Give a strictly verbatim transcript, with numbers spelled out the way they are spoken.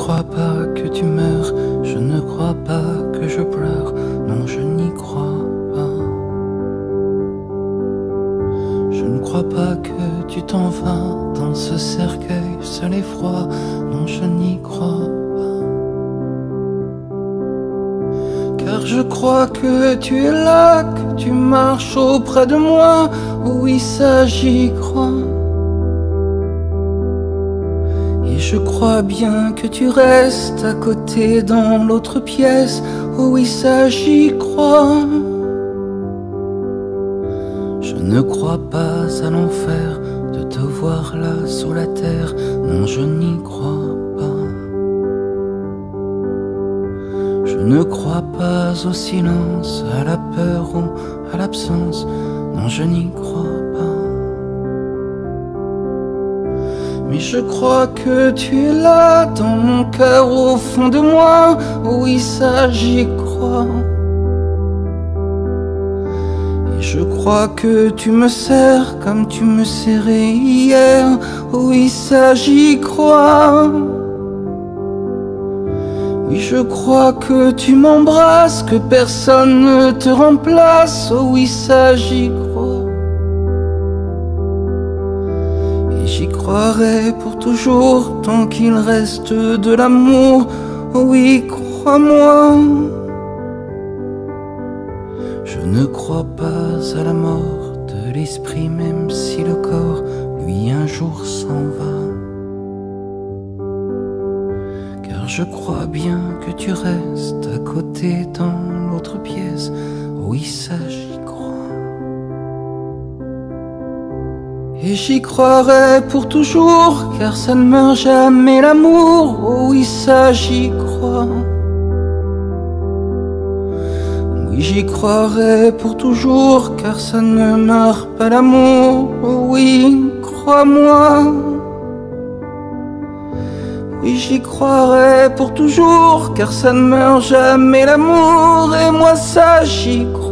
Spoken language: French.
crois pas que tu meurs, je ne crois pas que je pleure, non je n'y crois pas. Je ne crois pas que tu t'en vas dans ce cercueil seul et froid, non je n'y crois pas. Car je crois que tu es là, que tu marches auprès de moi, oui ça j'y crois. Je crois bien que tu restes à côté dans l'autre pièce, oh oui ça j'y crois. Je ne crois pas à l'enfer de te voir là sous la terre, non je n'y crois pas. Je ne crois pas au silence, à la peur ou à l'absence, non je n'y crois pas. Mais je crois que tu es là dans mon cœur au fond de moi, oui ça j'y crois. Et je crois que tu me serres comme tu me serrais hier, oui ça j'y crois. Oui je crois que tu m'embrasses, que personne ne te remplace, oh oui ça j'y crois. J'y croirai pour toujours, tant qu'il reste de l'amour, oh oui, crois-moi. Je ne crois pas à la mort de l'esprit, même si le corps, lui, un jour s'en va. Car je crois bien que tu restes à côté dans l'autre pièce, oui, ça j'y crois. Et j'y croirai pour toujours, car ça ne meurt jamais l'amour, oh oui ça j'y crois. Oui j'y croirai pour toujours, car ça ne meurt pas l'amour, oh oui crois-moi. Oui j'y croirai pour toujours, car ça ne meurt jamais l'amour, et moi ça j'y crois.